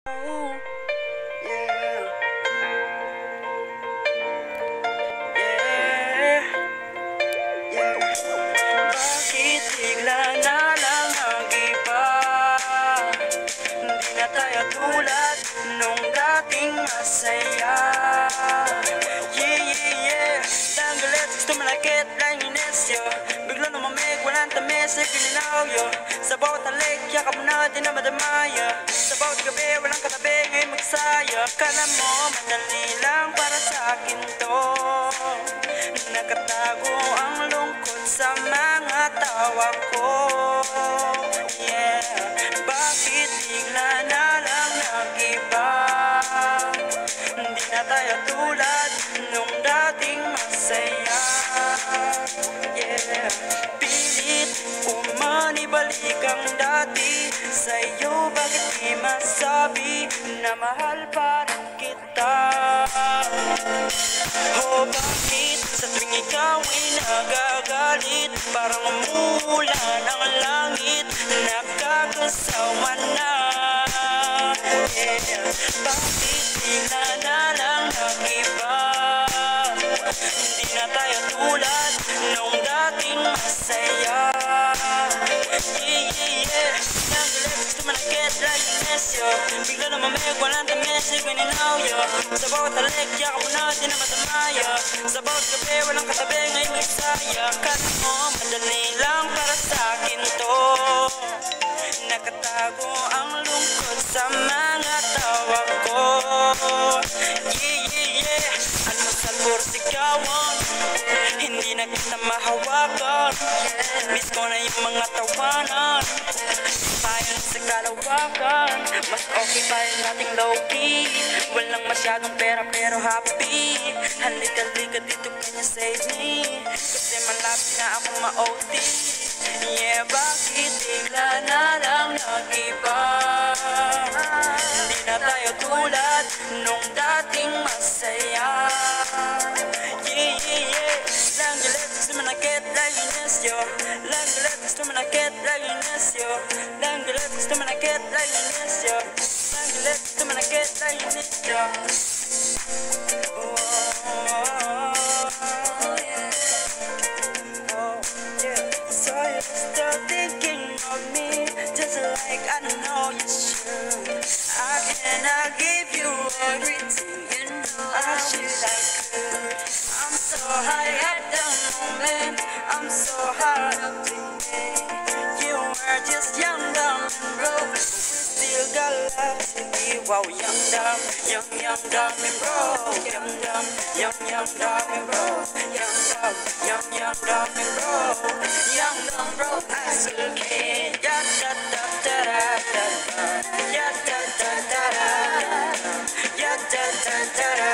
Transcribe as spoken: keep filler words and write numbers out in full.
Oh, yeah, yeah, yeah. Bakit bigla na lang nag-iba? Hindi na tayo tulad nung dating masaya. Yeah, yeah, yeah. Tanggalit, gusto malakit, lang inesyo. Bigla lumamig, walang tamis, ay pininawyo. Sa bawat halik, yakap mo na, di na madamaya. Sa bawat gabi, walang katabi, ngayon magsaya. Kala mo, madali lang para sa akin to. Nakatago ang lungkot sa mga tawa ko. Yeah, bakit bigla na lang nag-iba? Hindi na tayo tulad nung dating masaya. Yeah, pilit umanibalik ang dati sa'yo. Bakit di masabi na mahal pa rin kita? O bakit sa tuwing ikaw ay nagagalit, parang umuulan ang langit, nakakasawa na? Yeah, bakit bigla na lang nag-iba? Hindi na tayo tulad nung dating masaya. Yeah, yeah, yeah. Nanggalit, gusto manakit, lagi nesyo. Bigla na mamig, walang tamis, ikaw ninawyo. Sa bawat halik, yakap mo na, di na matamaya. Sa bawat gabi, walang katabi, ngayon may saya. Kala mo, madali lang para sa akin to. Nakatago ang lungkot sa mga tawa ko. Yeah, yeah, yeah. Almusal por sigawan, hindi na kita mahawakan. Miss ko na yung mga tawanan, tayo na sa kalawakan. Mas okay tayo nating low-key, walang masyadong pera pero happy. Halika-halika dito kanya save me, kasi malapit na ako ma-O T. Yeah, bakit bigla na lang nag-iba? Hindi na tayo tulad nung dating masaya. Yeah, yeah, yeah. Langgalit, gusto manakit, lagi nesyo. Langgalit, gusto manakit, lagi nesyo. Langgalit, gusto manakit, lagi nesyo. Langgalit, gusto manakit, lagi nesyo. Oh, yeah. Oh, yeah. So you're still thinking of me, just like I know you should. I cannot give you everything, you know I wish I could. I'm so high at the moment, I'm so hard up to me. You were just young, dumb and broke, we still got love to give. Wow, young, dumb, young, young, dumb and broke. Young, dumb, young, young, dumb and broke. Young, dumb, young, young, dumb and broke. Young, dumb, broke as a kid. Ya da da da da da da. Ya da da da da da. Ya da da da da.